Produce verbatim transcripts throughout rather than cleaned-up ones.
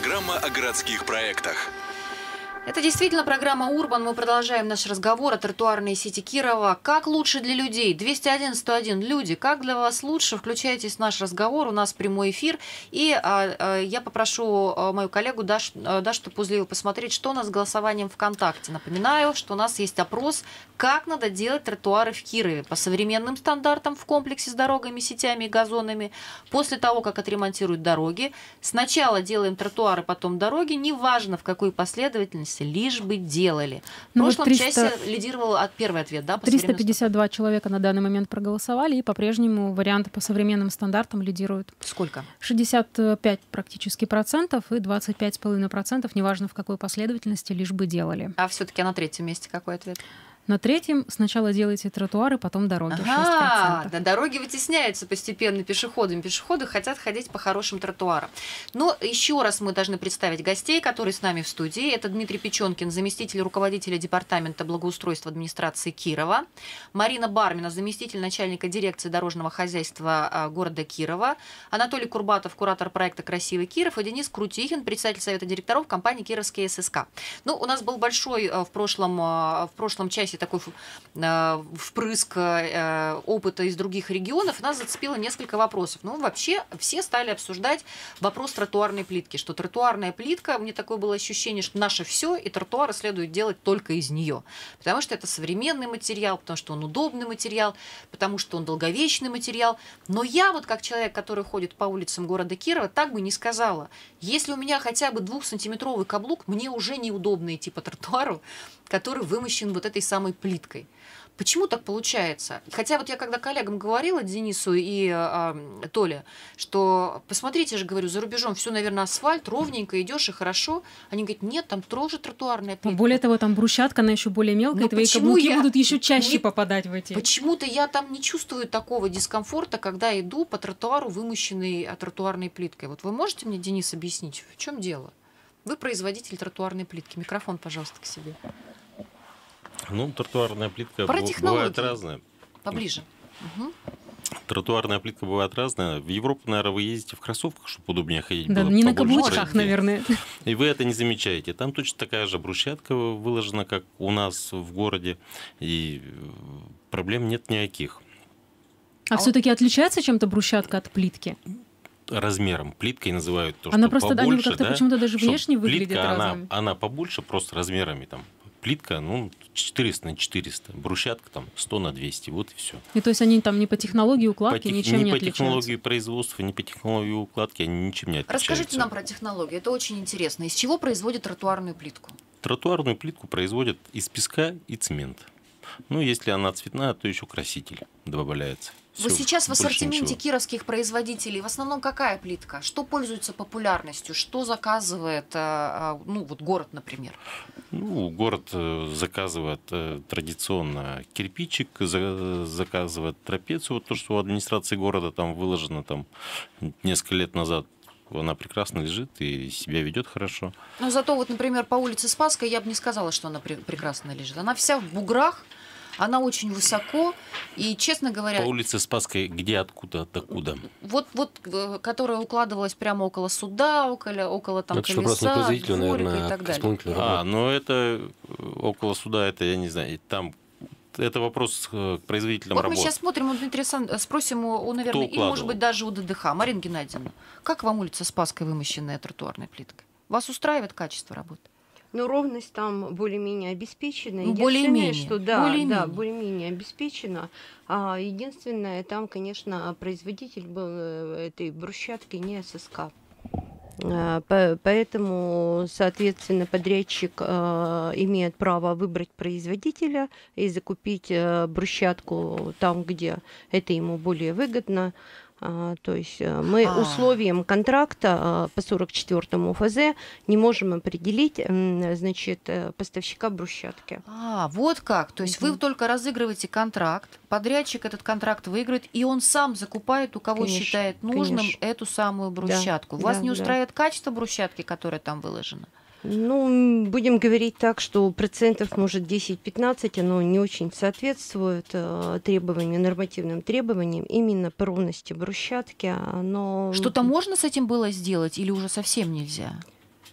Программа о городских проектах. Это действительно программа «Урбан». Мы продолжаем наш разговор о тротуарной сети Кирова. Как лучше для людей? двести один сто один. Люди, как для вас лучше? Включайтесь в наш разговор. У нас прямой эфир. И а, а, я попрошу а, мою коллегу Дашу, а, Дашу Топузлиеву посмотреть, что у нас с голосованием ВКонтакте. Напоминаю, что у нас есть опрос, как надо делать тротуары в Кирове по современным стандартам в комплексе с дорогами, сетями и газонами. После того, как отремонтируют дороги, сначала делаем тротуары, потом дороги. Неважно, в какой последовательности, лишь бы делали. В Ну, прошлом вот триста... часе лидировал от первый ответ, да? По триста пятьдесят два человека на данный момент проголосовали, и по-прежнему варианты по современным стандартам лидируют. Сколько? шестьдесят пять практически процентов и двадцать пять с половиной процентов, неважно в какой последовательности, лишь бы делали. А все-таки на третьем месте какой ответ? На третьем сначала делайте тротуары, потом дороги. Ага, да, дороги вытесняются постепенно пешеходами. Пешеходы хотят ходить по хорошим тротуарам. Но еще раз мы должны представить гостей, которые с нами в студии. Это Дмитрий Печенкин, заместитель руководителя департамента благоустройства администрации Кирова. Марина Бармина, заместитель начальника дирекции дорожного хозяйства города Кирова. Анатолий Курбатов, куратор проекта «Красивый Киров». И Денис Крутихин, председатель совета директоров компании «Кировский ССК». Ну, у нас был большой в прошлом, в прошлом часе такой э, впрыск э, опыта из других регионов, нас зацепило несколько вопросов. Ну, вообще, все стали обсуждать вопрос тротуарной плитки, что тротуарная плитка, мне такое было ощущение, что наше все, и тротуары следует делать только из нее. Потому что это современный материал, потому что он удобный материал, потому что он долговечный материал. Но я вот, как человек, который ходит по улицам города Кирова, так бы не сказала. Если у меня хотя бы двухсантиметровый каблук, мне уже неудобно идти по тротуару, который вымощен вот этой самой плиткой. Почему так получается? Хотя вот я когда коллегам говорила, Денису и э, Толе, что посмотрите же, говорю, за рубежом все, наверное, асфальт, ровненько идешь и хорошо. Они говорят, нет, там тоже тротуарная плитка. Более того, там брусчатка, она еще более мелкая, Но и твои каблуки я... будут еще чаще не... попадать в эти. Почему-то я там не чувствую такого дискомфорта, когда иду по тротуару, вымощенной тротуарной плиткой. Вот вы можете мне, Денис, объяснить, в чем дело? Вы производитель тротуарной плитки. Микрофон, пожалуйста, к себе. Ну, тротуарная плитка Про бывает разная. Поближе. Угу. Тротуарная плитка бывает разная. В Европу, наверное, вы ездите в кроссовках, чтобы удобнее ходить. Да, было не на побольше каблучках, пройти. наверное. И вы это не замечаете. Там точно такая же брусчатка выложена, как у нас в городе. И проблем нет никаких. А, а все-таки отличается чем-то брусчатка от плитки? Размером. Плиткой называют то, она что просто, побольше. Они как-то да? почему-то даже внешне Плитка, выглядит она, разными. она побольше просто размерами. Там. Плитка, ну, четыреста на четыреста. Брусчатка там сто на двести. Вот и все. И то есть они там не по технологии укладки, по тех... ничем не, не по отличаются? технологии производства, не по технологии укладки, они ничем не отличаются. Расскажите нам про технологию. Это очень интересно. Из чего производят тротуарную плитку? Тротуарную плитку производят из песка и цемента. Ну, если она цветная, то еще краситель добавляется. Вы Всё, сейчас в ассортименте ничего. кировских производителей в основном какая плитка? Что пользуется популярностью? Что заказывает ну, вот город, например? Ну, город заказывает традиционно кирпичик, заказывает трапецию. Вот то, что у администрации города там выложено там, несколько лет назад. Она прекрасно лежит и себя ведет хорошо. Но зато вот, например, по улице Спасской я бы не сказала, что она пр- прекрасно лежит. Она вся в буграх, она очень высоко, и, честно говоря... По улице Спасской где, откуда, докуда? Вот, вот, которая укладывалась прямо около суда, около, около там, это колеса, дворика наверное, и так далее. А, ну это около суда, это я не знаю, там... Это вопрос к производителям вот работ. Мы сейчас смотрим, у Дмитрия Сан... спросим, у, наверное, и, может быть, даже у ДДХ. Марина Геннадьевна, как вам улица Спасская, вымощенная тротуарной плиткой? Вас устраивает качество работы? Ну, ровность там более-менее обеспечена. Ну, более-менее. Что, да, более-менее. да, более-менее обеспечена. А единственное, там, конечно, производитель был этой брусчатки не ССК. Поэтому, соответственно, подрядчик э, имеет право выбрать производителя и закупить э, брусчатку там, где это ему более выгодно. А, то есть мы А. условием контракта по сорок четвёртому ФЗ не можем определить, значит, поставщика брусчатки. А, вот как. То есть mm-hmm. вы только разыгрываете контракт, подрядчик этот контракт выиграет, и он сам закупает, у кого конечно, считает нужным, конечно. Эту самую брусчатку. Да, Вас да, не устраивает да. качество брусчатки, которая там выложена? Ну, будем говорить так, что процентов, может, десять-пятнадцать, оно не очень соответствует э, требованиям, нормативным требованиям именно по ровности брусчатки. Но... Что-то можно с этим было сделать или уже совсем нельзя?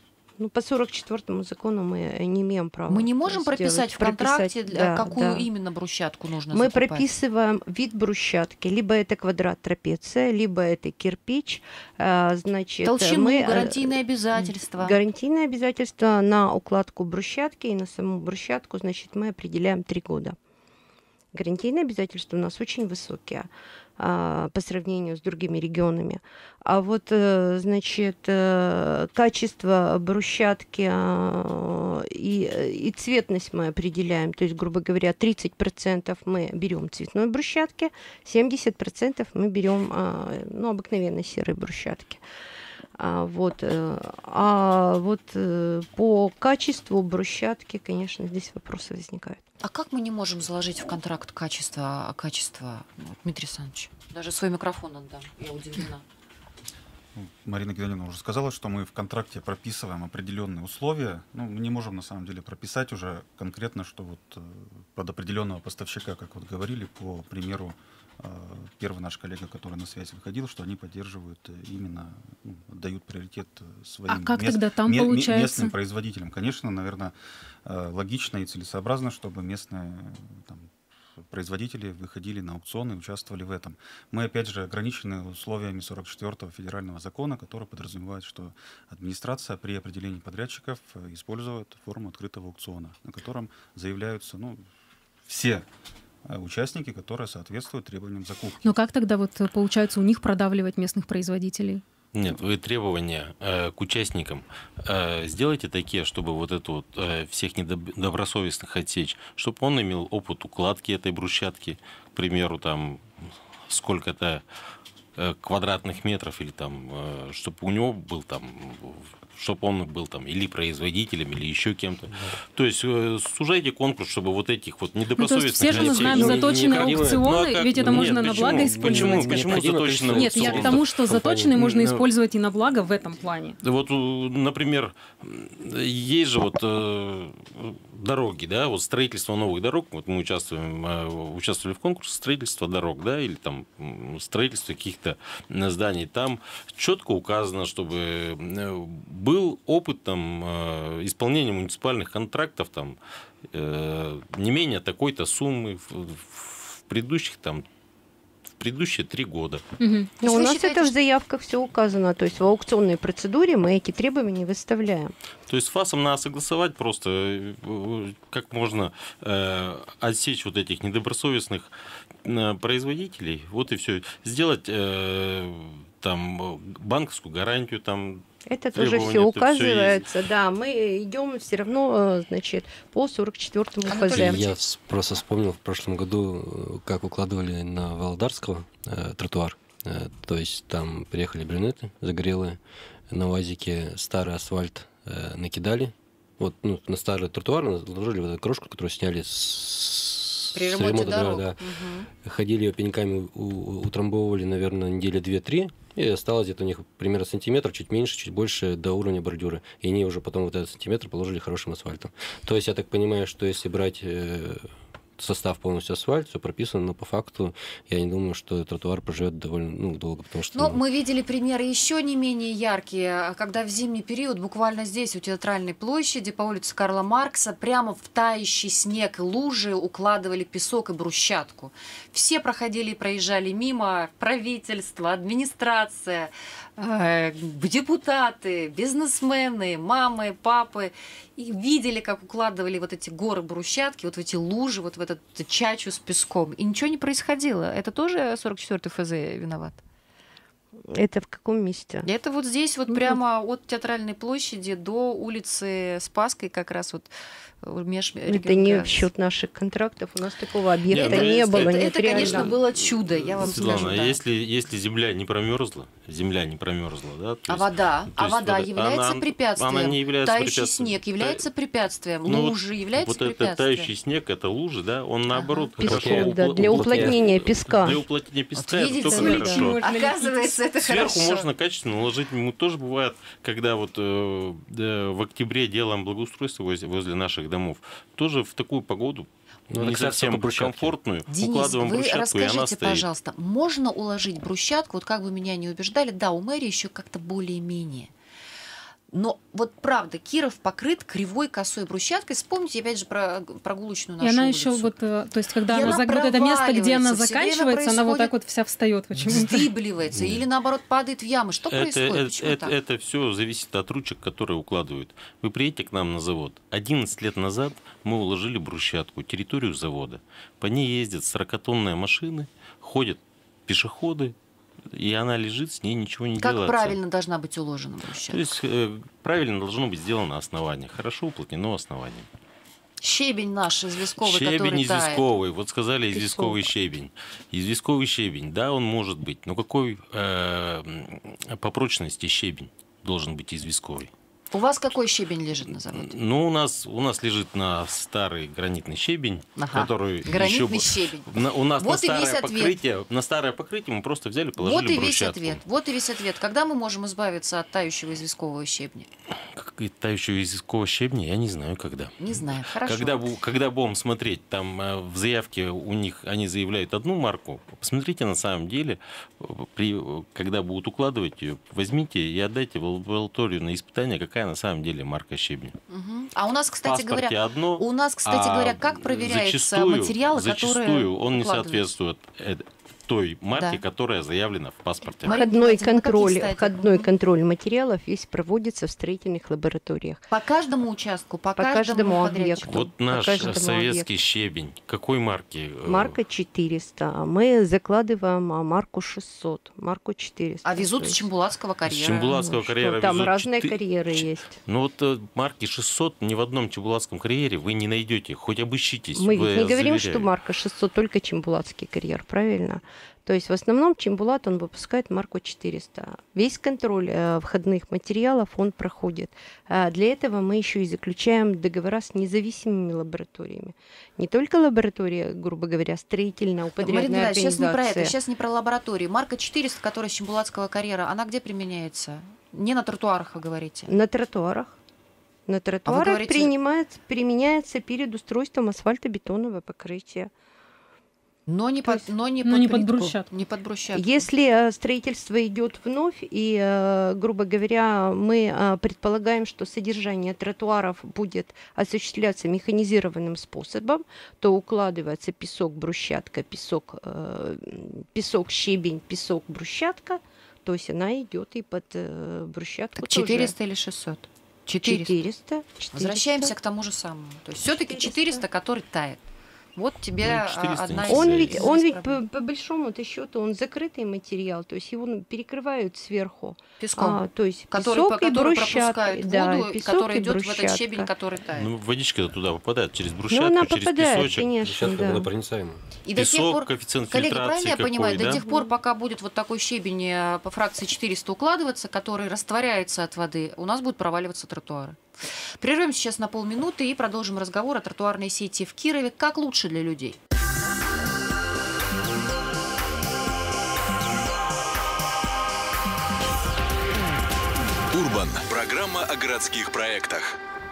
Ну, по сорок четвёртому закону мы не имеем права. Мы не можем сделать, прописать в контракте, прописать, да, какую да. именно брусчатку нужно Мы закупать? прописываем вид брусчатки. Либо это квадрат трапеция, либо это кирпич. А, Значит, Толщину, мы, э, гарантийные обязательства. Гарантийные обязательства на укладку брусчатки и на саму брусчатку, значит, мы определяем три года. Гарантийные обязательства у нас очень высокие а, по сравнению с другими регионами. А вот, э, значит, э, качество брусчатки а, и, и цветность мы определяем. То есть, грубо говоря, тридцать процентов мы берем цветной брусчатки, семьдесят процентов мы берем а, ну, обыкновенной серой брусчатки. А вот, э, а вот э, по качеству брусчатки, конечно, здесь вопросы возникают. А как мы не можем заложить в контракт качество, качество вот, Дмитрий Александрович? Даже свой микрофон отдам, я удивлена. Марина Геннадьевна уже сказала, что мы в контракте прописываем определенные условия. Ну, мы не можем на самом деле прописать уже конкретно, что вот э, под определенного поставщика, как вот говорили, по примеру, э, первый наш коллега, который на связь выходил, что они поддерживают э, именно, ну, отдают приоритет своим А как мест- тогда там ме- ме- получается? местным производителям. Конечно, наверное, э, логично и целесообразно, чтобы местные там, производители выходили на аукционы и участвовали в этом. Мы, опять же, ограничены условиями сорок четвёртого федерального закона, который подразумевает, что администрация при определении подрядчиков использует форму открытого аукциона, на котором заявляются ну, все участники, которые соответствуют требованиям закупки. Но как тогда вот получается у них продавливать местных производителей? Нет, вы требования э, к участникам э, сделайте такие, чтобы вот это вот э, всех недобросовестных отсечь, чтобы он имел опыт укладки этой брусчатки, к примеру, там сколько-то э, квадратных метров или там, э, чтобы у него был там, чтобы он был там или производителем, или еще кем-то. Да. То есть э, сужайте конкурс, чтобы вот этих вот недобросовестных... Ну, то есть все же мы знаем ну, заточенные аукционы, ну, а как... ведь это Нет, можно почему? на благо использовать. Почему, почему заточенные Нет, я к тому, что заточенные можно использовать и на благо в этом плане. Вот, например, есть же вот э, дороги, да, вот строительство новых дорог, вот мы участвуем, э, участвовали в конкурсе строительства дорог, да, или там строительство каких-то зданий, там четко указано, чтобы был опыт там исполнения муниципальных контрактов там не менее такой-то суммы в, в предыдущих там предыдущие три года. Угу. Но у нас считаете, это в заявках все указано, то есть в аукционной процедуре мы эти требования выставляем. То есть с ФАСом надо согласовать просто, как можно э, отсечь вот этих недобросовестных э, производителей, вот и все. Сделать э, там банковскую гарантию, там. Это тоже все указывается, все да. Мы идем все равно, значит, по сорок четвёртому ФЗ. Я просто вспомнил в прошлом году, как укладывали на Володарского э, тротуар. Э, то есть там приехали брюнеты загорелые, на УАЗике старый асфальт э, накидали. Вот ну, на старый тротуар наложили вот эту крошку, которую сняли с, При с ремонте дорог. Да. Угу. Ходили ее пеньками, у, утрамбовывали, наверное, недели две-три. И осталось где-то у них примерно сантиметр, чуть меньше, чуть больше до уровня бордюра. И они уже потом вот этот сантиметр положили хорошим асфальтом. То есть я так понимаю, что если брать э, состав полностью асфальт, все прописано, но по факту я не думаю, что тротуар проживет довольно ну, долго. Потому что, но ну... мы видели примеры еще не менее яркие, когда в зимний период буквально здесь, у Театральной площади, по улице Карла Маркса, прямо в тающий снег и лужи укладывали песок и брусчатку. Все проходили и проезжали мимо, правительство, администрация, э, депутаты, бизнесмены, мамы, папы, и видели, как укладывали вот эти горы брусчатки, вот в эти лужи, вот в эту чачу с песком. И ничего не происходило. Это тоже сорок четвёртый ФЗ виноват? Это в каком месте? Это вот здесь, вот ну, прямо от Театральной площади до улицы Спасской, как раз вот межрегион. Это не в счет наших контрактов. У нас такого объекта Нет, не это, было. Это, Нет, это конечно, было чудо, я вам Светлана, скажу. Да. если, если земля не промерзла, земля не промерзла, да? А вода, а вода вода, является она, препятствием. Она не является тающий препятствием. снег является препятствием. Ну, лужи являются вот препятствием. Вот этот тающий снег, это лужи, да, он наоборот ага. хорошо. Песком, да, для уплотнения песка. Для уплотнения песка вот видите, это только хорошо. Оказывается, это Сверху хорошо. можно качественно уложить. Мы тоже бывает, когда вот э, в октябре делаем благоустройство возле, возле наших домов, тоже в такую погоду ну, не совсем комфортную, Денис, укладываем вы брусчатку, и она расскажите, стоит. пожалуйста, можно уложить брусчатку, вот как бы меня не убеждали, да, у мэрии еще как-то более-менее. Но вот правда, Киров покрыт кривой косой брусчаткой. Вспомните, опять же, про прогулочную нашу И она улицу. еще вот, то есть, когда И она, она заг... вот это место, где она проваливается, всё время заканчивается, она вот так происходит вот вся встает почему-то. вздыбливается или наоборот падает в ямы. Что Это, происходит? это, Почему это, так? это все зависит от ручек, которые укладывают. Вы приедете к нам на завод. одиннадцать лет назад мы уложили брусчатку, территорию завода. По ней ездят сорокатонные машины, ходят пешеходы, и она лежит, с ней ничего не Как делается. правильно должна быть уложена брусчатка? То есть э, правильно должно быть сделано основание. Хорошо уплотнено основание. Щебень наш известковый, Щебень который тает. известковый. Вот сказали Песок. известковый щебень. Известковый щебень, да, он может быть. Но какой э, по прочности щебень должен быть известковый? У вас какой щебень лежит на заводе? Ну, у нас, у нас лежит на старый гранитный щебень, Ага. который Гранитный еще... щебень. На, у нас Вот и на весь старое ответ. покрытие, на старое покрытие мы просто взяли, положили Вот и весь брусчатку. ответ. Вот и весь ответ. Когда мы можем избавиться от тающего известкового щебня? Как и тающего известкового щебня, я не знаю, когда. Не знаю. Хорошо. Когда, бу- когда будем смотреть, там э, в заявке у них они заявляют одну марку, посмотрите на самом деле, э, при, э, когда будут укладывать ее, возьмите и отдайте в лабораторию на испытание, какая на самом деле марка щебня. Мгм. А у нас, В кстати паспорте говоря, одно, у нас, кстати а говоря, как проверяются зачастую, материалы, зачастую которые он не укладываются? соответствует э, той марке, Да. которая заявлена в паспорте. Мария Входной Геннадьевна, какие контроль, стадии? входной Мгм. контроль материалов весь проводится в строительных лабораториях. По каждому участку, по, По каждому каждому объекту. подрядчику. Вот наш каждому советский щебень, какой марки? э, Марка четыреста, а мы закладываем а, марку шестьсот, марку четыреста. А везут То с есть, Чембулатского С карьера. Чембулатского ну, что, карьера там везут разные четы- карьеры ч- есть. Ну вот э, марки шестьсот ни в одном чебулатском карьере вы не найдете, хоть обыщитесь. Мы вы- ведь не говорим, что заверяю. марка шестьсот только Чембулатский карьер, правильно? То есть в основном Чембулат, он выпускает марку четыреста. Весь контроль э, входных материалов он проходит. А для этого мы еще и заключаем договора с независимыми лабораториями. Не только лаборатория, грубо говоря, строительная, Марина подрядная Геннадьевна, сейчас не про это, организация. сейчас не про лаборатории. Марка четыреста, которая с Чембулатского карьера, она где применяется? Не на тротуарах, вы говорите? На тротуарах. На тротуарах говорите- принимается, применяется перед устройством асфальтобетонного покрытия. Но не То под, есть- но не но под не под плитку, брусчатку. Не под брусчатку. Если э, строительство идет вновь, и, э, грубо говоря, мы э, предполагаем, что содержание тротуаров будет осуществляться механизированным способом, то укладывается песок, брусчатка, песок, э, песок, щебень, песок, брусчатка, то есть она идет и под э, брусчатку Так тоже. четыреста или шестьсот? четыреста. четыреста. Возвращаемся к тому же самому. То есть все-таки четыреста, который тает. Вот тебе Ну, а, четыреста одна не из Он Из-за- ведь, из он ведь проблем. по, по большому-то счету он закрытый материал, то есть его ну, перекрывают сверху. Песком, А, то есть который, песок по- и который брусчатка, пропускает да, воду, и песок который и идет в этот брусчатка. щебень, который тает. Ну, водичка туда попадает через Ну, брусчатку, она через попадает, песочек. конечно, Сейчас да. водопроницаемая. И до тех Песок, пор, коэффициент коллеги, фильтрации правильно я какой, понимаю, да? до тех пор, пока будет вот такой щебень э, по фракции четыреста укладываться, который растворяется от воды, у нас будут проваливаться тротуары. Прервем сейчас на полминуты и продолжим разговор о тротуарной сети в Кирове. Как лучше для людей? Урбан. Программа о городских проектах.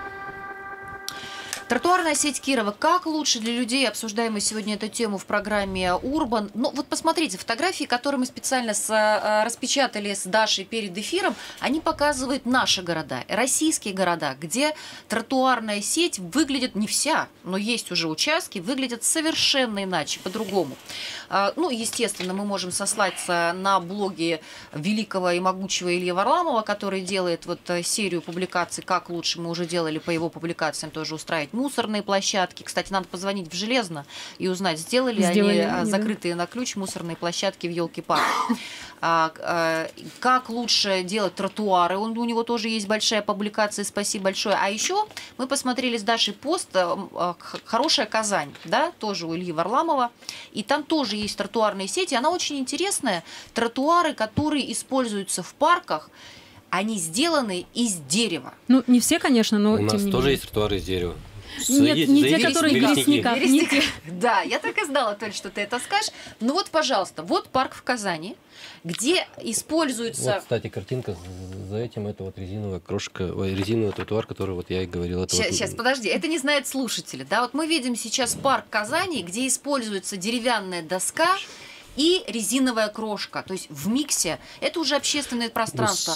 Тротуарная сеть Кирова. Как лучше для людей? Обсуждаем мы сегодня эту тему в программе «Урбан». Ну, вот посмотрите, фотографии, которые мы специально с, э, распечатали с Дашей перед эфиром, они показывают наши города, российские города, где тротуарная сеть выглядит не вся, но есть уже участки, выглядят совершенно иначе, по-другому. А, ну, естественно, мы можем сослаться на блоги великого и могучего Ильи Варламова, который делает вот э, серию публикаций «Как лучше». Мы уже делали по его публикациям тоже устраивать мусорные площадки. Кстати, надо позвонить в Железно и узнать, сделали, Сделали они они, а, да. закрытые на ключ мусорные площадки в Елки-Парк. А, а, как лучше делать тротуары. Он, у него тоже есть большая публикация, спасибо большое. А еще мы посмотрели с Дашей пост а, «Хорошая Казань», да, тоже у Ильи Варламова. И там тоже есть тротуарные сети. Она очень интересная. Тротуары, которые используются в парках, они сделаны из дерева. Ну, не все, конечно, но У тем нас не тоже менее. есть тротуары из дерева. Нет, Заедете- не те, заедете которые в в Березники. лесниках. не те. Да, я так и знала, Толь, что ты это скажешь. Ну вот, пожалуйста, вот парк в Казани, где используется... Вот, кстати, картинка за этим, это вот резиновая крошка, ой, резиновый тротуар, который вот я и говорил. Это Сейчас, вот- сейчас, подожди, это не знают слушатели. Да? Вот мы видим сейчас парк Казани, где используется деревянная доска и резиновая крошка. То есть в миксе это уже общественное пространство. Ну,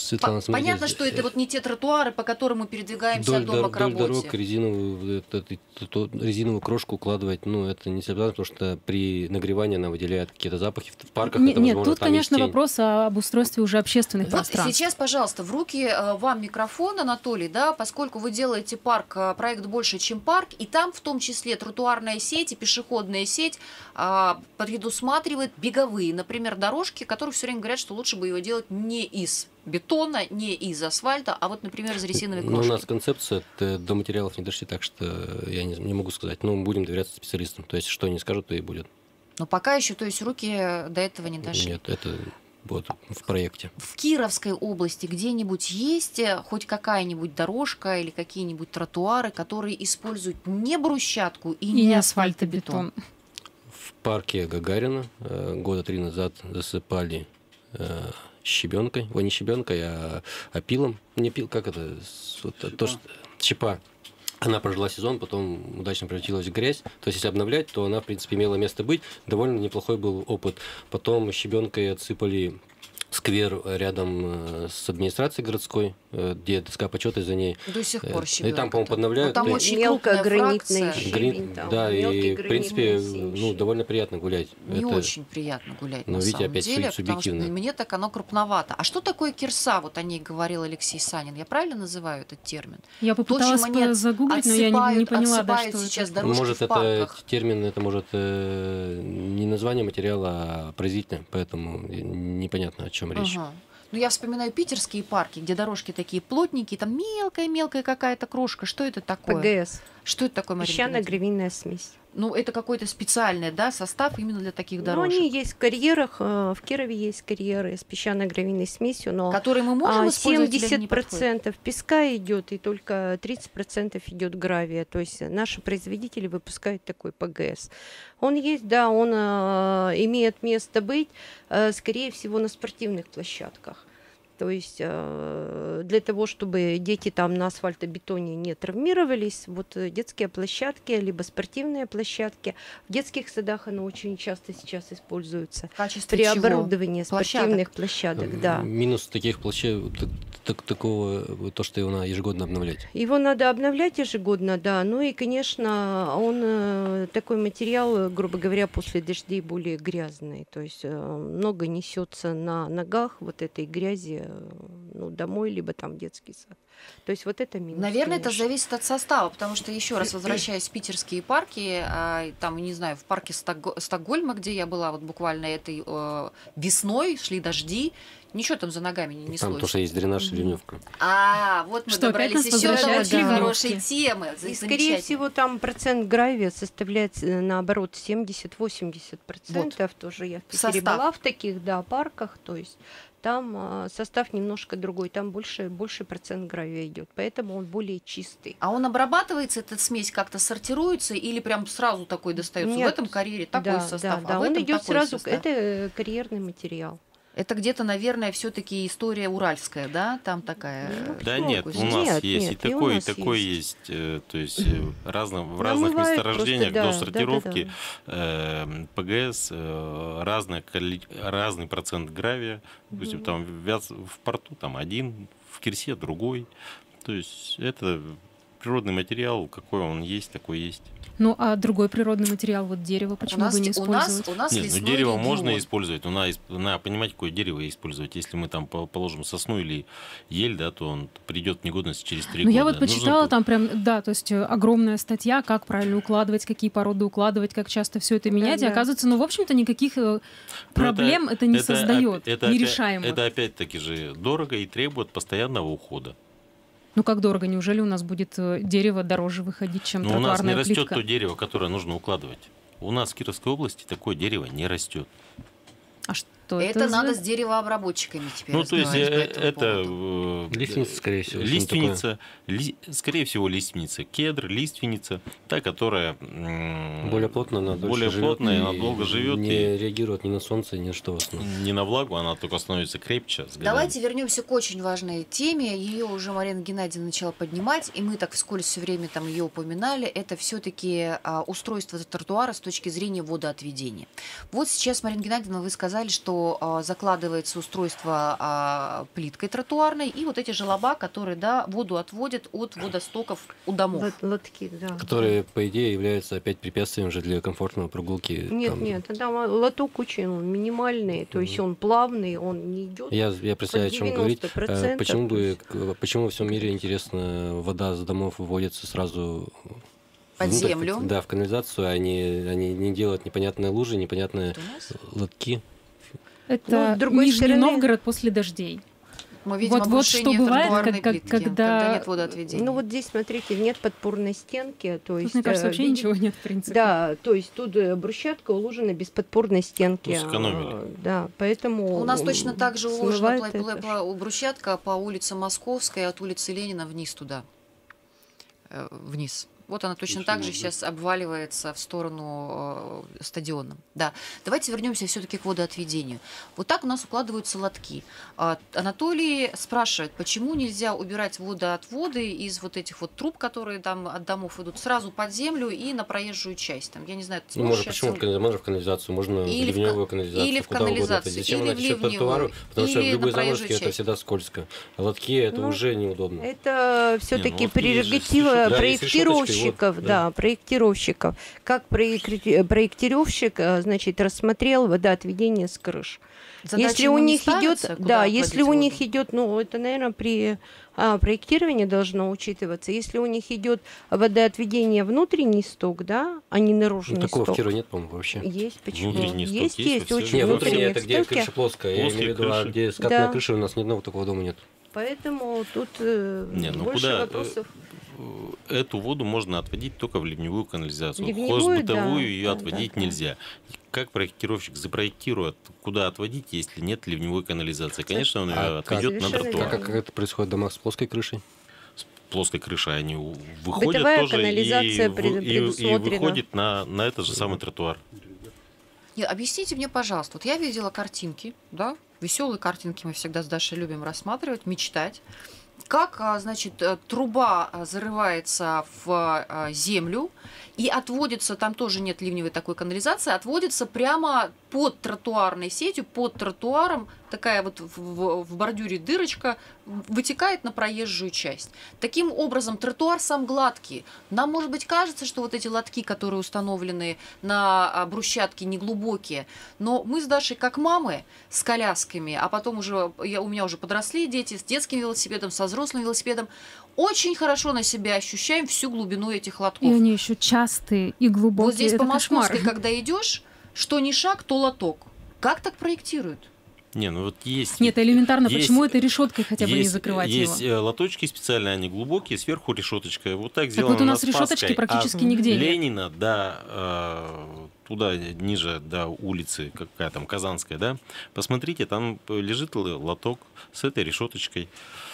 Светлана, По- Понятно, смотрите, что это вот не те тротуары, по которым мы передвигаемся Вдоль, от дома дор- к вдоль работе. дорог резиновую, это- это- это- резиновую крошку укладывать, ну, это не всегда, потому что при нагревании она выделяет какие-то запахи. В парках Не- это, Нет, возможно, тут, там есть конечно, тень. вопрос об устройстве уже общественных Вот пространств. сейчас, пожалуйста, в руки э, вам микрофон, Анатолий, да, поскольку вы делаете парк, э, проект больше, чем парк, и там в том числе тротуарная сеть и пешеходная сеть а, предусматривает беговые, например, дорожки, которые все время говорят, что лучше бы его делать не из бетона, не из асфальта, а вот, например, из резиновой Ну, крошки. у нас концепция, это до материалов не дошли, так что я не, не могу сказать. Но будем доверяться специалистам. То есть, что они скажут, то и будет. Но пока еще, то есть, руки до этого не дошли. Нет, это вот в проекте. В Кировской области где-нибудь есть э, хоть какая-нибудь дорожка или какие-нибудь тротуары, которые используют не брусчатку и, И не не асфальтобетон? асфальтобетон. В парке Гагарина э, года три назад засыпали э, щебенкой. Ой, не щебенкой, а опилом. Не пил, как это? С- вот, то, что, щепа. Она прожила сезон, потом удачно превратилась в грязь. То есть, если обновлять, то она, в принципе, имела место быть. Довольно неплохой был опыт. Потом щебенкой отсыпали сквер рядом э, с администрацией городской, э, где доска почета за ней. До сих Э, пор и щебенка. там, по-моему, подновляют. Там и- очень Мелкая крупная гранитная фракция. щебень. Грин- там, да, мелкий и, в принципе, гранитный ну, щебень. довольно приятно гулять. Не Это- очень приятно гулять, Ну, на видите, самом опять деле, суб- потому что субъективно. мне так оно крупновато. А что такое кирса? Вот о ней говорил Алексей Санин. Я правильно называю этот термин? Я попыталась То, чем они по- загуглить, но я не, не отсыпают- поняла, да, отсыпают что сейчас это. дорожки Может, в это парках. термин, это может э, не название материала, а производительное, поэтому непонятно, о чем речь. Ага. Ну, я вспоминаю питерские парки, где дорожки такие плотненькие, там мелкая-мелкая какая-то крошка. Что это такое? ПГС. Что это такое, Марина Геннадьевна? Песчано-гравийная смесь. Ну, это какой-то специальный, да, состав именно для таких Ну, дорожек, они есть в карьерах. э, В Кирове есть карьеры с песчано-гравийной смесью, но которые мы можем а, использовать или они не семьдесят подходят? процентов песка идет, и только тридцать процентов идет гравия. То есть наши производители выпускают такой ПГС. Он есть, да, он э, имеет место быть, э, скорее всего, на спортивных площадках. То есть э, для того, чтобы дети там на асфальтобетоне не травмировались, вот э, детские площадки, либо спортивные площадки. В детских садах оно очень часто сейчас используется. В качестве При чего? оборудовании Площадок? спортивных площадок, да. Минус таких площадок, так- так- такого, вот то, что его надо ежегодно обновлять. Его надо обновлять ежегодно, да. Ну и, конечно, он э, такой материал, грубо говоря, после дождей более грязный. То есть э, много несется на ногах вот этой грязи, э, ну, домой, либо там в детский сад. То есть вот это минус. Наверное, это конечно. зависит от состава, потому что, еще раз возвращаясь в питерские парки, а, там, не знаю, в парке Стокго- Стокгольма, где я была вот буквально этой э, весной, шли дожди, ничего там за ногами не Там неслось. то, что есть дренаж и ливневка. А, вот мы Что, опять добрались нас еще до возвращают очень к хорошей ливневке. темы. И, За- скорее замечательно. всего, там процент гравия составляет, э, наоборот, семьдесят-восемьдесят процентов. Тоже я в Питере Состав. была в таких, да, парках. То есть там э, состав немножко другой. Там больше, больше процент гравия идет. Поэтому он более чистый. А он обрабатывается, эта смесь как-то сортируется или прям сразу такой достается? В Нет. этом карьере такой да, состав, да, да. а в Он этом идет такой сразу. состав. Это э, карьерный материал. Это где-то, наверное, все-таки история уральская, да? Там такая. Ну, э, Да Много. нет, у Нет, нас есть и нет, и у такой, и нас такой есть. есть. э, То есть э, разно- в разных Намывают месторождениях просто, да, до сортировки да, э, ПГС, э, разное коли- разный процент гравия. Допустим, там в Вяз- в порту там один, в Кирсе другой. То есть это природный материал, какой он есть, такой есть. Ну, а другой природный материал, вот дерево, У почему нас, бы не у нас, использовать? у нас Нет, ну лесной дерево регион. можно использовать, но надо, исп- надо понимать, какое дерево использовать. Если мы там по- положим сосну или ель, да, то он придет в негодность через три Ну, года. я вот Нужно почитала по- там прям, да, то есть э, огромная статья, как правильно укладывать, какие породы укладывать, как часто все это менять. И да. оказывается, ну, в общем-то, никаких э, Ну, проблем это, не это создает, опя- это опя- нерешаемых. Это опять-таки же дорого и требует постоянного ухода. Ну, как дорого, неужели у нас будет э, дерево дороже выходить, чем Но у нас не тротуарная растет плитка? то дерево, которое нужно укладывать. У нас в Кировской области такое дерево не растет. А что Это, это, надо за- с деревообработчиками теперь Ну, то есть э, разговаривать по этому это... поводу. э, Лиственница, скорее всего, что-нибудь Лиственница, ли- скорее всего, лиственница. Кедр, лиственница, та, которая... м, Более плотно она дольше более живет плотная, и она долго живет. Не и реагирует ни на солнце, ни на что в основном. не на влагу, она только становится крепче. с годами. Давайте вернемся к очень важной теме. Ее уже Марина Геннадьевна начала поднимать, и мы так вскользь все время там ее упоминали. Это все-таки устройство тротуара с точки зрения водоотведения. Вот сейчас, Марина Геннадьевна, вы сказали, что сразу а, закладывается устройство а, плиткой тротуарной и вот эти желоба, которые, да, воду отводят от водостоков у домов. Лот- Лотки, да. Которые, по идее, являются опять препятствием же для комфортной прогулки. Нет, там. нет, там лоток очень он минимальный, то есть он плавный, он не идет. Я, я представляю, о чем говорить. девяносто Э, процентов, Почему то бы, есть. к- почему во всем мире, интересно, вода с домов выводится сразу Под внутрь, землю. Да, в канализацию, они, они не делают непонятные лужи, непонятные Это у нас? лотки. Это Ну, с другой Нижний стороны- Новгород после дождей. Мы видим Вот- вот что обрушение бывает, тротуарной как- как- плитки, когда- нет водоотведения. Ну вот здесь, смотрите, нет подпорной стенки, то Тут, есть... мне кажется, э, вообще видите, ничего нет, в принципе. Да, то есть тут э, брусчатка уложена без подпорной стенки. Ну, сэкономили. а, Да, поэтому... У нас точно так же уложена смывает пла- это. пла- пла- брусчатка по улице Московской от улицы Ленина вниз туда. Э, Вниз. Вот она точно так же сейчас обваливается в сторону э, стадиона. Да. Давайте вернемся все-таки к водоотведению. Вот так у нас укладываются лотки. А, Анатолий спрашивает, почему нельзя убирать водоотводы из вот этих вот труб, которые там от домов идут, сразу под землю и на проезжую часть. Там, я не знаю, ты Ну, сможешь можно, сейчас почему в канализацию? Можно в канализацию, можно Или в в ливневую ка- канализацию, или в куда угодно. канализацию, Зачем или она в течет по ливневую, тротуару? Потому что в или любой на проезжую заморозке это часть. всегда скользко. А лотки это Ну, уже неудобно. Это все-таки лодки есть же с прерогатива решеткой. Да, есть решеточкой, проектировщиков, вот, да, да. проектировщиков. Как проекти- проектировщик, э, значит, рассмотрел водоотведение с крыш. Задача Если у ему не них идет, ставится, куда да, если у отводить них воду? идет, ну, это, наверное, при а, проектировании должно учитываться. Если у них идет водоотведение внутренний сток, да, а не наружный Ну, такого в сток. Кирово нет, по-моему, вообще. Есть, почему? Внутренний сток есть, есть есть, во очень всем. Не, внутренняя внутренняя внутренние это где стоки. крыша плоская. Я Плоские имею в виду, а крыши. где скатная Да. крыша, у нас ни одного такого дома нет. Поэтому тут э, Не, ну больше куда, э, вопросов. Эту воду можно отводить только в ливневую канализацию. Ливневую, В хозбытовую да, ее да, отводить да, да. нельзя. Как проектировщик запроектирует, куда отводить, если нет ливневой канализации? Конечно, он ее А как? отведет на Совершенно тротуар. Как, как это происходит в домах с плоской крышей? С плоской крышей они у- выходят Бытовая тоже и, канализация вы- пред- и- и предусмотрена. выходит на, на этот же самый тротуар. Нет, объясните мне, пожалуйста, вот я видела картинки, да, веселые картинки мы всегда с Дашей любим рассматривать, мечтать. Как, а, значит, э, труба а, зарывается в а, землю и отводится, там тоже нет ливневой такой канализации, отводится прямо под тротуарной сетью, под тротуаром, такая вот в, в- в бордюре дырочка, вытекает на проезжую часть. Таким образом, тротуар сам гладкий. Нам, может быть, кажется, что вот эти лотки, которые установлены на а, брусчатке, неглубокие, но мы с Дашей, как мамы, с колясками, а потом уже, я, у меня уже подросли дети, с детским велосипедом, со взрослым велосипедом, очень хорошо на себя ощущаем всю глубину этих лотков. И они еще частые и глубокие. Вот здесь это по Московской, кошмар. когда идешь, что ни шаг, то лоток. Как так проектируют? Не, ну вот есть... Нет, элементарно, есть- почему этой решеткой хотя бы не есть, закрывать есть его? э, лоточки специальные, они глубокие, сверху решеточка. Вот так Так сделано вот у нас на решеточки Спасской, практически от нигде нет. Ленина до э, туда ниже до улицы, какая там Казанская, да? Посмотрите, там лежит л- лоток с этой решеточкой,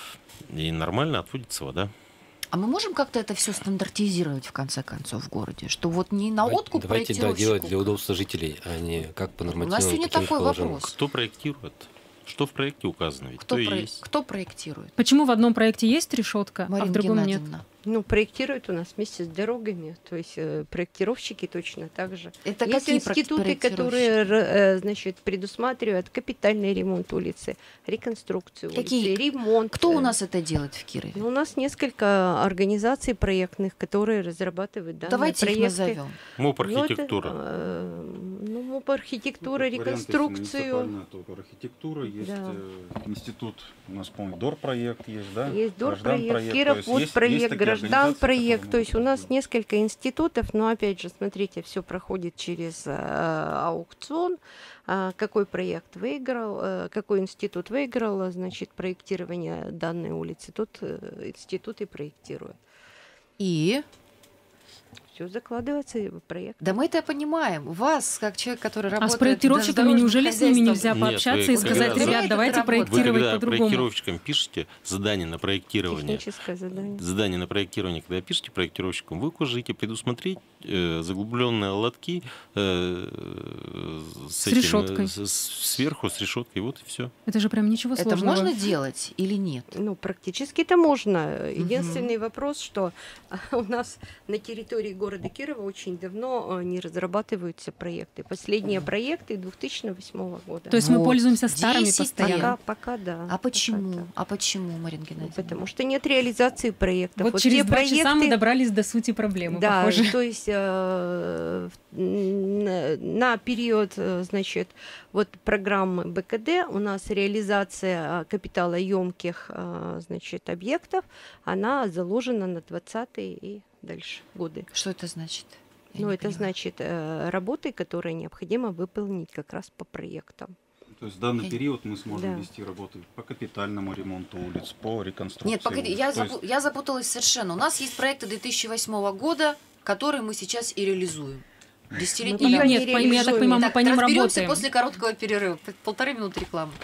и нормально отводится вода. А мы можем как-то это все стандартизировать в конце концов в городе, что вот не на Давайте- откуп Давайте, да, проектировщику. делать для удобства жителей, а не как по У нас нормативам. сегодня каким-то такой положениям. вопрос. Кто проектирует? Что в проекте указано? Ведь Кто, то и про- есть. кто проектирует? Почему в одном проекте есть решетка, а Марина в другом нет? Геннадьевна. Ну, проектируют у нас вместе с дорогами, то есть э, проектировщики точно так же. Это Есть какие проект- институты, которые, р- э, значит, предусматривают капитальный ремонт улицы, реконструкцию Какие? улицы, ремонт. Кто у э. нас это делает в Кирове? Ну, у нас несколько организаций проектных, которые разрабатывают данные Давайте их проекты. назовем. МОП Ну, это, архитектура. э, ну, МОП архитектура, Варианты реконструкцию. муниципальная только архитектура, есть Да. э, институт, у нас, по-моему, ДОР-проект есть, да? Есть Граждан ДОР-проект, то есть Кировод есть- проект, есть такие Граждан организации, проект. которые То есть у могут нас это несколько институтов, но опять же, смотрите, все проходит через э, аукцион. А, какой проект выиграл, э, какой институт выиграл, значит, проектирование данной улицы, тот э, институт и проектирует. И? Все закладывается в проект. Да мы это понимаем. Вас, как человек, который А работает... с проектировщиками дорожным неужели с ними хозяйством, нельзя Нет, пообщаться вы и сказать, когда- ребят, Вы давайте это Вы проектировать когда по-другому? проектировщикам пишете задание на проектирование, Техническое задание. задание на проектирование, когда пишете проектировщикам, вы укажите предусмотреть э, заглубленные лотки э, с, С этим, решеткой. с- сверху, с решеткой, вот и все. Это же прям ничего Это сложного. можно делать или нет? Ну, практически это можно. Единственный вопрос, что у нас на территории города Кирова очень давно э, не разрабатываются проекты. Последние проекты две тысячи восьмого года. То есть мы Вот. пользуемся старыми десять постоянно. пока, пока да. А пока почему? так. А почему, Марина Геннадьевна? Потому что нет реализации проектов. Вот, через те два часа мы проекты- добрались до сути проблемы, Да, похоже. то есть э, в- на, на период, э, значит, вот программы бэ ка дэ у нас реализация э, капиталоемких, э, значит, объектов, она заложена на двадцатые и дальше годы. Что это значит? Я Ну, не это понимаю. значит э, работы, которые необходимо выполнить как раз по проектам. То есть в данный Я- период мы сможем Да. вести работы по капитальному ремонту улиц, по реконструкции. Нет, погоди, улиц. я, То есть запу- я запуталась совершенно. У нас есть проекты две тысячи восьмого года, которые мы сейчас и реализуем. Десятилетний Мы Или пока не нет, по- я так реализуем. понимаю, мы Так, по ним разберемся работаем. после короткого перерыва. П- Полторы минуты рекламы.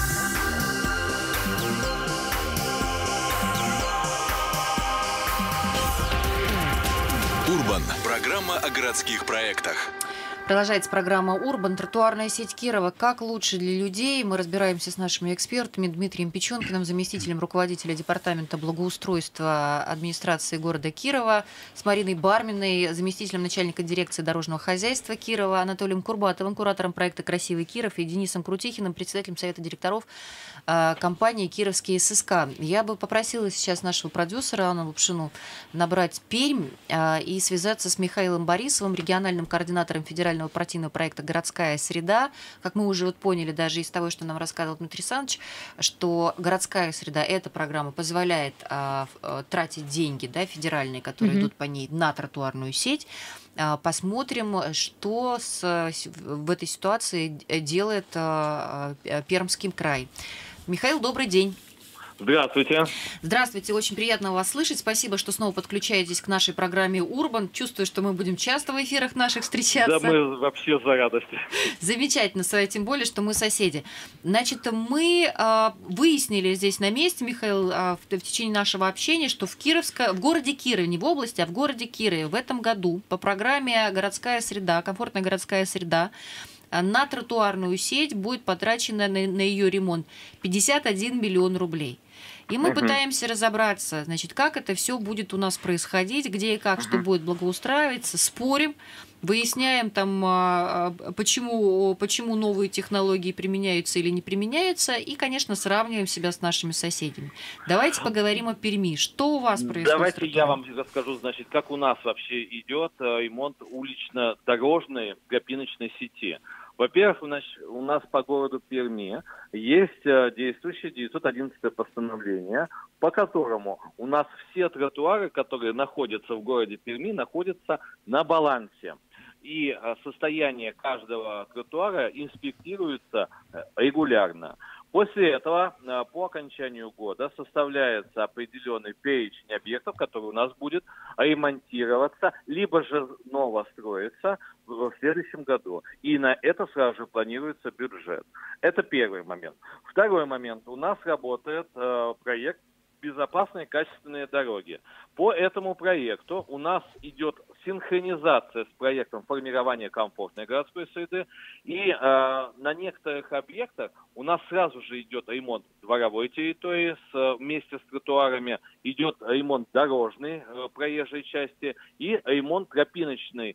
Урбан. Программа о городских проектах. Продолжается программа «Урбан. Тротуарная сеть Кирова. Как лучше для людей». Мы разбираемся с нашими экспертами Дмитрием Печенкиным, заместителем руководителя департамента благоустройства администрации города Кирова, с Мариной Барминой, заместителем начальника дирекции дорожного хозяйства Кирова, Анатолием Курбатовым, куратором проекта «Красивый Киров», и Денисом Крутихиным, председателем совета директоров э, компании «Кировский эс эс ка». Я бы попросила сейчас нашего продюсера Анну Лапшину набрать Пермь э, и связаться с Михаилом Борисовым, региональным координатором федерального партийного проекта «Городская среда». Как мы уже вот поняли даже из того, что нам рассказывал Дмитрий Александрович, что городская среда, эта программа позволяет а, ф- а, тратить деньги, да, федеральные, которые Мгм. идут по ней, на тротуарную сеть. А, посмотрим, что с, с- в этой ситуации д- делает а, а, Пермский край. Михаил, добрый день. Здравствуйте. Здравствуйте, очень приятно вас слышать. Спасибо, что снова подключаетесь к нашей программе «Урбан». Чувствую, что мы будем часто в эфирах наших встречаться. Да мы вообще за радость. Замечательно, Сая, тем более, что мы соседи. Значит, мы а, выяснили здесь на месте, Михаил, а, в, в течение нашего общения, что в Кировско, в городе Кирове, не в области, а в городе Кирове в этом году по программе «Городская среда», комфортная городская среда, а, на тротуарную сеть будет потрачено на, на ее ремонт пятьдесят один миллион рублей. И мы Мгм. пытаемся разобраться, значит, как это все будет у нас происходить, где и как, что Мгм. будет благоустраиваться, спорим, выясняем там, а, а, почему, почему новые технологии применяются или не применяются, и, конечно, сравниваем себя с нашими соседями. Давайте поговорим о Перми. Что у вас происходит? Давайте я вам расскажу, значит, как у нас вообще идет э, ремонт улично-дорожной гопиночной сети. Во-первых, значит, у нас по городу Перми есть э, действующее девятьсот одиннадцатое постановление, по которому у нас все тротуары, которые находятся в городе Перми, находятся на балансе. И э, состояние каждого тротуара инспектируется э, регулярно. После этого, э, по окончанию года, составляется определенный перечень объектов, который у нас будет ремонтироваться, либо же новостроиться в следующем году. И на это сразу же планируется бюджет. Это первый момент. Второй момент. У нас работает э, проект «Безопасные качественные дороги». По этому проекту у нас идет синхронизация с проектом формирования комфортной городской среды. И э, на некоторых объектах у нас сразу же идет ремонт дворовой территории с, вместе с тротуарами, идет ремонт дорожной э, проезжей части и ремонт тропиночной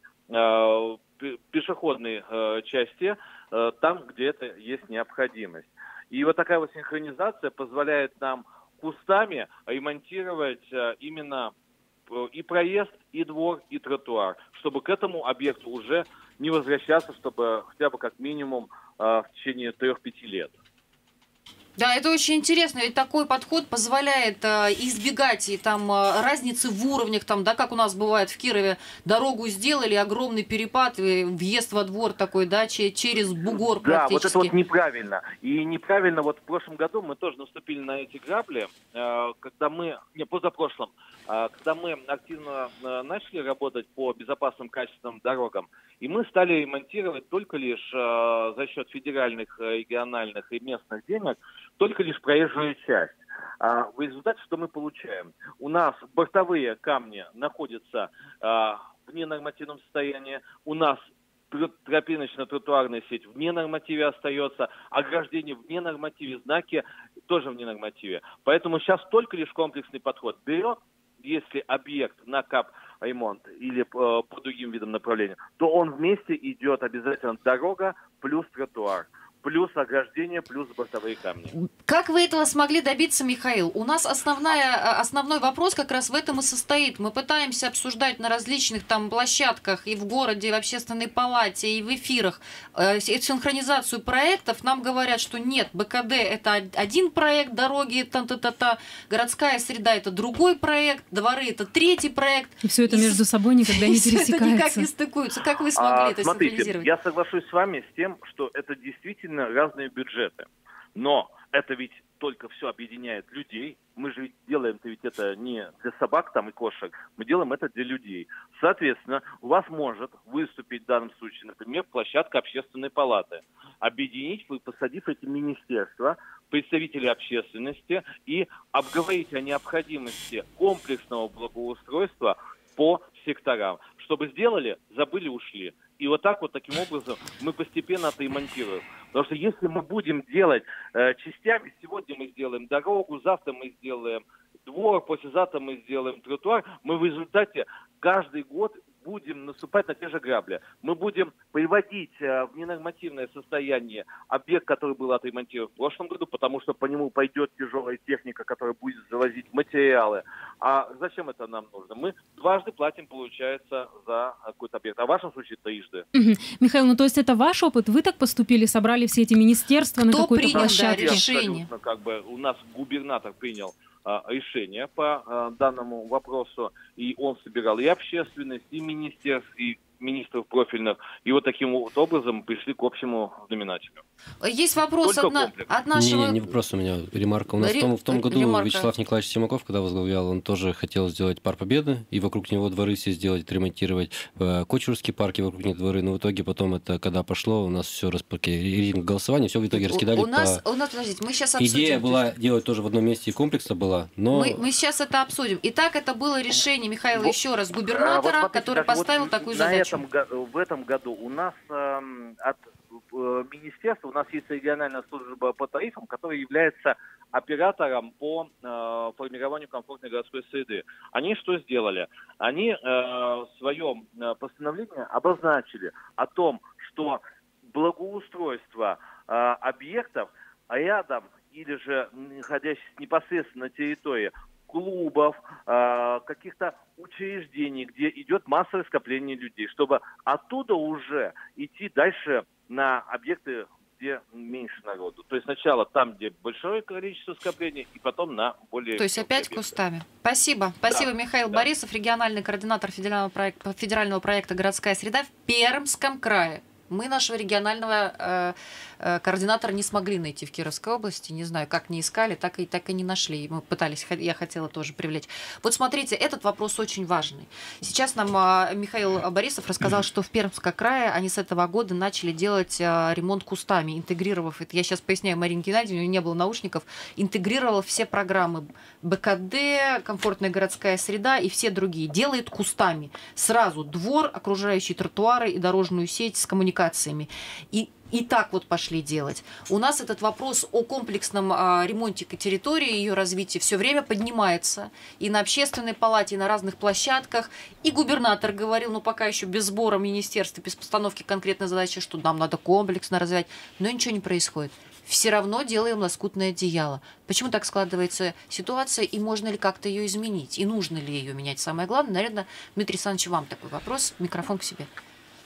э, пешеходной э, части э, там, где это есть необходимость. И вот такая вот синхронизация позволяет нам кустами ремонтировать э, именно э, и проезд, и двор, и тротуар, чтобы к этому объекту уже не возвращаться, чтобы хотя бы как минимум э, в течение трех-пяти лет. Да, это очень интересно, ведь такой подход позволяет э, избегать и там э, разницы в уровнях, там, да, как у нас бывает в Кирове, дорогу сделали, огромный перепад, и въезд во двор такой, да, че- через бугор Да, практически. вот это вот неправильно. И неправильно, вот в прошлом году мы тоже наступили на эти грабли, э, когда мы, не, позапрошлом, э, когда мы активно э, начали работать по безопасным качественным дорогам, и мы стали ремонтировать только лишь э, за счет федеральных, региональных и местных денег, только лишь проезжую часть. А в результате что мы получаем? У нас бортовые камни находятся а, в ненормативном состоянии, у нас тропиночно-тротуарная сеть в ненормативе остается, ограждение в ненормативе, знаки тоже в ненормативе. Поэтому сейчас только лишь комплексный подход берет, если объект на капремонт или э, по другим видам направления, то он вместе идет обязательно дорога плюс тротуар, плюс ограждение, плюс бортовые камни. Как вы этого смогли добиться, Михаил? У нас основная, основной вопрос как раз в этом и состоит. Мы пытаемся обсуждать на различных там площадках и в городе, и в общественной палате, и в эфирах э, синхронизацию проектов. Нам говорят, что нет, БКД это один проект, дороги, та-та-та-та, городская среда это другой проект, дворы это третий проект. И все это и между собой никогда не пересекается. Это никак не стыкуется. Как вы смогли а, это смотрите, синхронизировать? Я соглашусь с вами с тем, что это действительно разные бюджеты. Но это ведь только все объединяет людей. Мы же делаем-то ведь это не для собак там и кошек, мы делаем это для людей. Соответственно, у вас может выступить в данном случае, например, площадка общественной палаты. Объединить, посадив эти министерства, представителей общественности и обговорить о необходимости комплексного благоустройства по секторам. Чтобы сделали, забыли, ушли. И вот так вот, таким образом, мы постепенно это и монтируем. Потому что если мы будем делать э, частями, сегодня мы сделаем дорогу, завтра мы сделаем двор, послезавтра мы сделаем тротуар, мы в результате каждый год будем наступать на те же грабли. Мы будем приводить э, в ненормативное состояние объект, который был отремонтирован в прошлом году, потому что по нему пойдет тяжелая техника, которая будет завозить материалы. А зачем это нам нужно? Мы дважды платим, получается, за какой-то объект. А в вашем случае трижды. Угу. Михаил, ну то есть это ваш опыт? Вы так поступили, собрали все эти министерства Кто на какой-то принял, площадке? Да, решение? Как бы у нас губернатор принял решение по данному вопросу, и он собирал и общественность, и министерств, и министров профильных, и вот таким вот образом пришли к общему знаменателю. Есть вопрос от, на, от нашего... Не, не, не вопрос у меня, ремарка. У нас Ре... в, том, в том году ремарка. Вячеслав Николаевич Симаков, когда возглавлял, он тоже хотел сделать парк Победы, и вокруг него дворы все сделать, отремонтировать. Кочурские парки, вокруг них дворы, но в итоге потом это, когда пошло, у нас все рейтинг голосования, все в итоге раскидали. У, у нас, по... у нас, подождите, мы сейчас обсудим. Идея была делать тоже в одном месте, и комплексно была, но... Мы, мы сейчас это обсудим. Итак, это было решение, Михаила, вот, еще раз, губернатора, вот смотрите, который поставил вот такую на задачу. Этом, в этом году у нас э, от э, министерства, у нас есть региональная служба по тарифам, которая является оператором по э, формированию комфортной городской среды. Они что сделали? Они э, в своем э, постановлении обозначили о том, что благоустройство э, объектов рядом или же находящихся непосредственно на территории клубов, э, каких-то учреждений, где идет массовое скопление людей, чтобы оттуда уже идти дальше на объекты, где меньше народу. То есть сначала там, где большое количество скоплений, и потом на более... То есть опять объекты. Кустами. Спасибо. Спасибо, да. Михаил да. Борисов, региональный координатор федерального проекта, федерального проекта «Городская среда» в Пермском крае. Мы нашего регионального э, э, координатора не смогли найти в Кировской области. Не знаю, как не искали, так и, так и не нашли. Мы пытались, я хотела тоже привлечь. Вот смотрите, этот вопрос очень важный. Сейчас нам э, Михаил Борисов рассказал, что в Пермском крае они с этого года начали делать э, ремонт кустами, интегрировав это. Я сейчас поясняю Марине Геннадьевне, у нее не было наушников. Интегрировал все программы БКД, комфортная городская среда и все другие. Делает кустами. Сразу двор, окружающие тротуары и дорожную сеть с коммуникацией. И, и так вот пошли делать. У нас этот вопрос о комплексном а, ремонте территории, ее развитии все время поднимается. И на общественной палате, и на разных площадках. И губернатор говорил, ну пока еще без сбора министерства, без постановки конкретной задачи, что нам надо комплексно развивать. Но ничего не происходит. Все равно делаем лоскутное одеяло. Почему так складывается ситуация, и можно ли как-то ее изменить? И нужно ли ее менять? Самое главное, наверное, Дмитрий Александрович, вам такой вопрос. Микрофон к себе.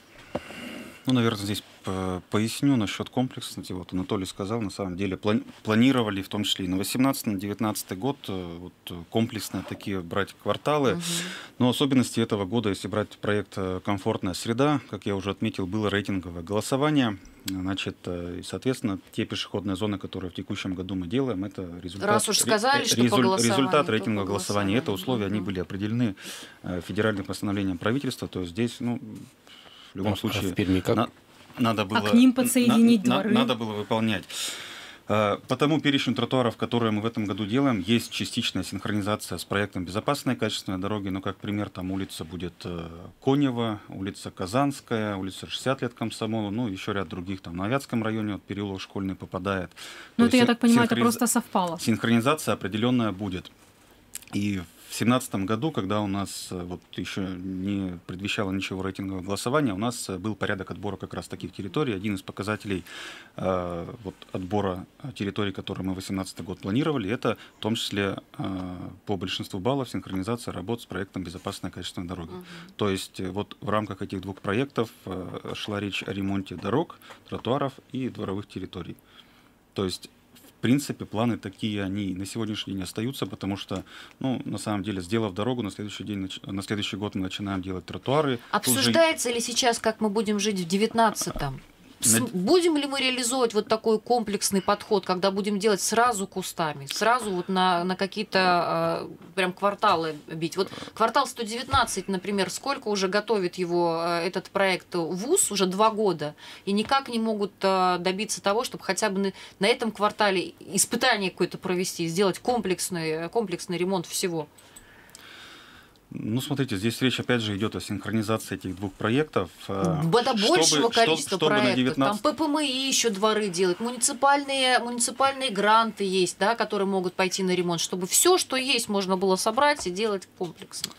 Ну, наверное, здесь поясню насчет комплексности. Вот Анатолий сказал, на самом деле планировали, в том числе и на восемнадцатый, на девятнадцатый год, вот, комплексно такие брать кварталы. Угу. Но особенности этого года, если брать проект «Комфортная среда», как я уже отметил, было рейтинговое голосование. Значит, и, соответственно, те пешеходные зоны, которые в текущем году мы делаем, это результат, Раз уж сказали, что резуль, по результат рейтингового голосования. Это условия, угу. они были определены федеральным постановлением правительства. То есть здесь, ну, в любом а, случае, а в Перми как? На, надо было, а к ним подсоединить на, дворы. На, надо было выполнять. По тому перечню тротуаров, которые мы в этом году делаем, есть частичная синхронизация с проектом «Безопасные качественные дороги». Ну, как пример, там улица будет Конева, улица Казанская, улица шестьдесят лет Комсомола, ну, еще ряд других. Там на Авятском районе вот, переулок Школьный попадает. Ну, это, есть, я так понимаю, синхрониз... это просто совпало. Синхронизация определенная будет. И в две тысячи семнадцатом году, когда у нас вот еще не предвещало ничего рейтингового голосования, у нас был порядок отбора как раз таких территорий. Один из показателей э, вот, отбора территорий, которые мы в две тысячи восемнадцатый год планировали, это в том числе э, по большинству баллов синхронизация работ с проектом «Безопасная качественная дорога». Uh-huh. То есть вот в рамках этих двух проектов э, шла речь о ремонте дорог, тротуаров и дворовых территорий. То есть в принципе, планы такие, они на сегодняшний день остаются, потому что, ну, на самом деле, сделав дорогу, на следующий день, на следующий год мы начинаем делать тротуары. Обсуждается же... ли сейчас, как мы будем жить в девятнадцатом? Будем ли мы реализовывать вот такой комплексный подход, когда будем делать сразу кустами, сразу вот на, на какие-то э, прям кварталы бить? Вот квартал сто девятнадцать, например, сколько уже готовит его э, этот проект ВУЗ? Уже два года. И никак не могут э, добиться того, чтобы хотя бы на, на этом квартале испытание какое-то провести, сделать комплексный, комплексный ремонт всего. Ну, смотрите, здесь речь, опять же, идет о синхронизации этих двух проектов. Да большего количества чтобы, проектов. девятнадцать... Там ППМИ еще дворы делают, муниципальные, муниципальные гранты есть, да, которые могут пойти на ремонт, чтобы все, что есть, можно было собрать и делать комплексно.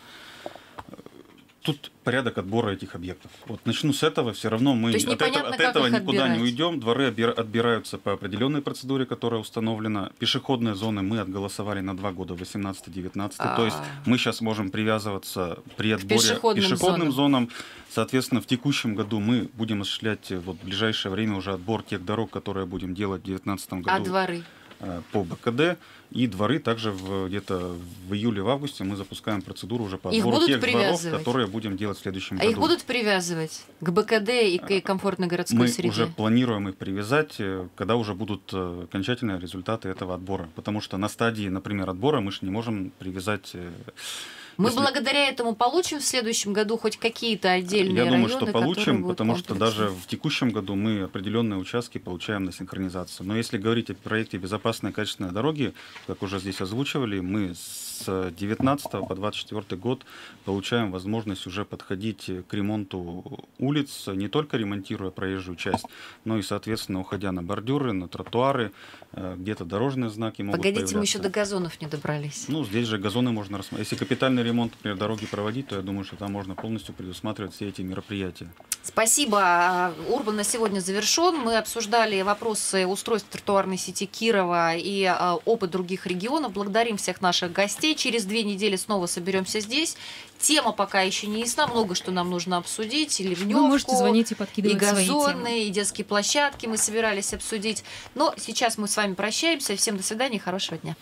Тут порядок отбора этих объектов. Вот начну с этого, все равно мы от этого, от этого никуда отбирать. не уйдем. Дворы отбираются по определенной процедуре, которая установлена. Пешеходные зоны мы отголосовали на два года, восемнадцатый-девятнадцатый. То есть мы сейчас можем привязываться при отборе к пешеходным, пешеходным зонам. Соответственно, в текущем году мы будем осуществлять вот, в ближайшее время уже отбор тех дорог, которые будем делать в две тысячи девятнадцатом году. А дворы? По БКД, и дворы также в, где-то в июле, в августе мы запускаем процедуру уже по отбору тех дворов, которые будем делать в следующем а году. А их будут привязывать к БКД и к комфортной городской мы среде? Мы уже планируем их привязать, когда уже будут окончательные результаты этого отбора. Потому что на стадии, например, отбора мы же не можем привязать... Мы Если... благодаря этому получим в следующем году хоть какие-то отдельные районы? Я думаю, что получим, потому комплексны. что даже в текущем году мы определенные участки получаем на синхронизацию. Но если говорить о проекте «Безопасные качественные дороги», как уже здесь озвучивали, мы с девятнадцатого по двадцать четвёртый год получаем возможность уже подходить к ремонту улиц, не только ремонтируя проезжую часть, но и, соответственно, уходя на бордюры, на тротуары, где-то дорожные знаки могут Погодите, появляться. мы еще до газонов не добрались. Ну, здесь же газоны можно рассмотреть. Если капитальный ремонт, например, дороги проводить, то я думаю, что там можно полностью предусматривать все эти мероприятия. Спасибо. Урбан на сегодня завершен. Мы обсуждали вопросы устройства тротуарной сети Кирова и а, опыт других регионов. Благодарим всех наших гостей. Через две недели снова соберемся здесь. Тема пока еще не ясна. Много что нам нужно обсудить. И ливневку, вы можете звонить и подкидывать и газоны, свои темы. И детские площадки мы собирались обсудить. Но сейчас мы с вами прощаемся. Всем до свидания и хорошего дня.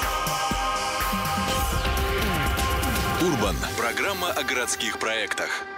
Урбан. Программа о городских проектах.